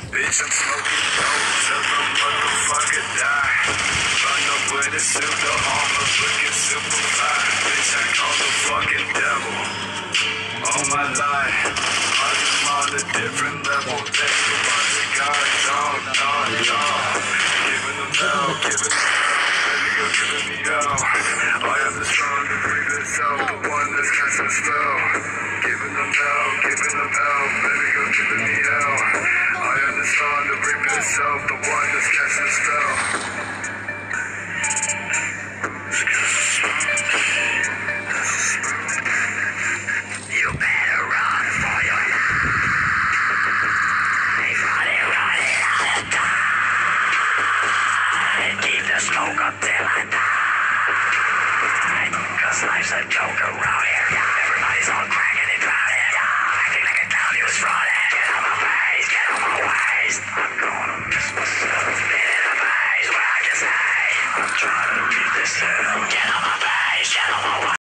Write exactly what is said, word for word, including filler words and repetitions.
Bitch, I'm smoking dope till the motherfucker die. Run up with a suit of armor, looking super fly. Bitch, I call the fucking devil all my life. I am on a different level. Thank you, mother God, dog, dog, dog. Giving them hell, giving them hell. Baby, go giving me hell. I am the strong, the bravest out, the one that's casting a spell. Giving them hell, giving them hell. Baby, go giving me hell. I am the strong, the bravest out, the one that's casting a spell. You better run for your life. Run it, run it out and die. Keep the smoke up till I die. Cause life's a joke around here. Everybody's on crack and they drowning. Acting like a town he was running. Get out my face, get out my ways. I'm going